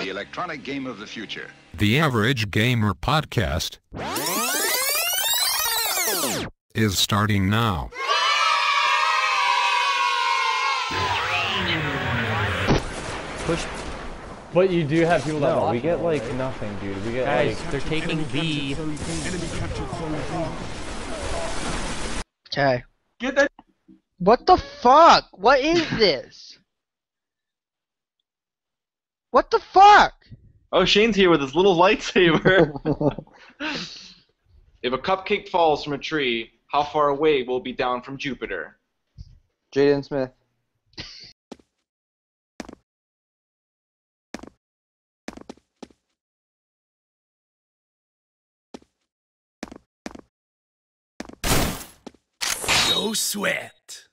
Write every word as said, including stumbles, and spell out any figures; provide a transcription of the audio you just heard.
the electronic game of the future. The Average Gamer Podcast is starting now. Push. But you do have people that No, watch we get it, like right? nothing, dude. We get Guys, like they're taking B. Okay. Get that. What the fuck? What is this? What the fuck? Oh, Shane's here with his little lightsaber. If a cupcake falls from a tree, how far away will it be down from Jupiter? Jaden Smith. No sweat.